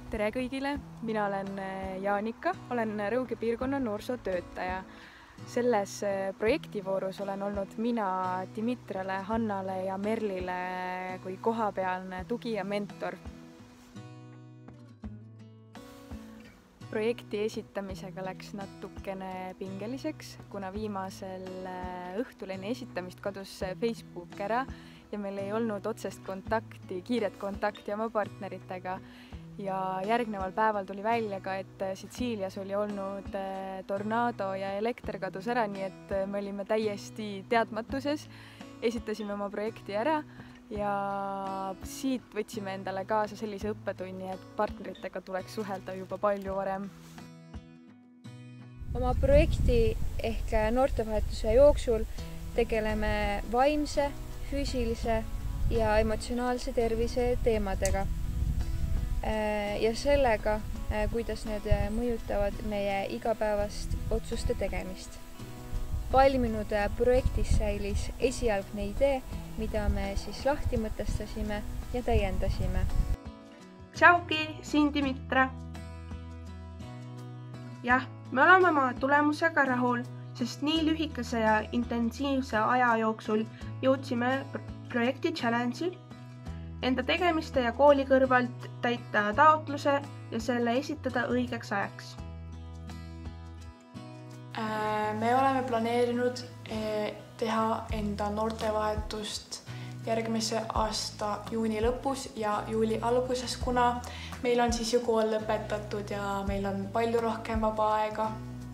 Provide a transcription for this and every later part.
Tere kõigile, mina olen Jaanika, olen Rõuge piirkonna noorsootöötaja. Selles projektivoorus olen olnud mina Dimitrale, Hannale ja Merlile kui kohapealne tugi ja mentor. Projekti esitamisega läks natukene pingeliseks, kuna viimasel õhtul enne esitamist kadus Facebook ära ja meil ei olnud otsest kontakti, kiiret kontakti oma partneritega. Ja järgneval päeval tuli välja ka, et Sitsiilias oli olnud tornaado ja elekter kadus ära, nii et me olime täiesti teadmatuses, esitasime oma projekti ära ja siit võtsime endale kaasa sellise õppetunni, et partneritega tuleks suhelda juba palju varem. Oma projekti ehk noortevahetuse jooksul tegeleme vaimse, füüsilise ja emotsionaalse tervise teemadega ja sellega, kuidas need mõjutavad meie igapäevast otsuste tegemist. Valminud projektis säilis esialgne idee, mida me siis lahti mõtestasime ja täiendasime. Tšauki, siin Dimitra. Jah, me oleme oma tulemusega rahul, sest nii lühikese ja intensiivse aja jooksul jõudsime projekti challenge'i, enda tegemiste ja kooli kõrvalt täita taotluse ja selle esitada õigeks ajaks. Me oleme planeerinud teha enda noortevahetust järgmise aasta juuni lõpus ja juuli alguses, kuna meil on siis ju kool lõpetatud ja meil on palju rohkem vaba aega.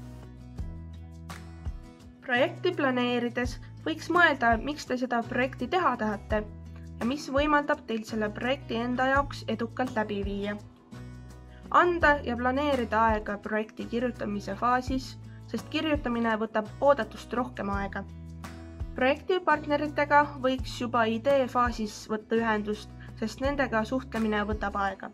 Projekti planeerides võiks mõelda, miks te seda projekti teha tahate ja mis võimaldab teil selle projekti enda jaoks edukalt läbi viia. Anda ja planeerida aega projekti kirjutamise faasis, sest kirjutamine võtab oodatust rohkem aega. Projekti partneritega võiks juba idee faasis võtta ühendust, sest nendega suhtlemine võtab aega.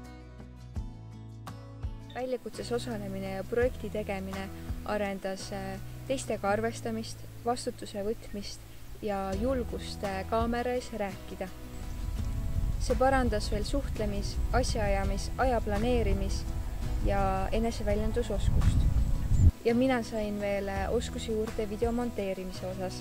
Väljakutses osalemine ja projekti tegemine arendas teistega arvestamist, vastutuse võtmist ja julgust kaamera ees rääkida. See parandas veel suhtlemis, asjaajamis, aja planeerimis ja eneseväljendusoskust. Ja mina sain veel oskusi juurde video monteerimise osas.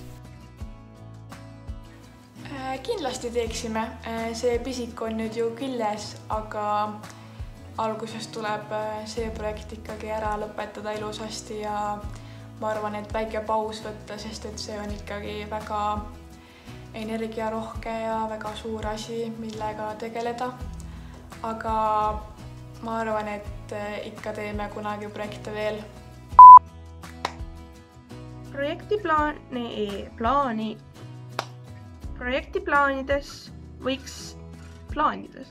Kindlasti teeksime. See pisik on nüüd ju küljes, aga alguses tuleb see projekt ikkagi ära lõpetada ilusasti ja ma arvan, et väike paus võtta, sest et see on ikkagi väga energiarohke ja väga suur asi, millega tegeleda. Aga ma arvan, et ikka teeme kunagi projekte veel. Projekti plaanides võiks plaanides.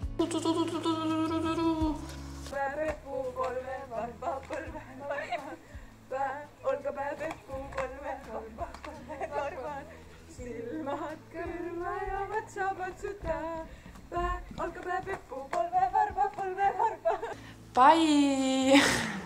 Olkapäev peppu kolme varvan, silmad kõrva ja vatsa patsuta. Olkapäev peppu kolme varva. Bye!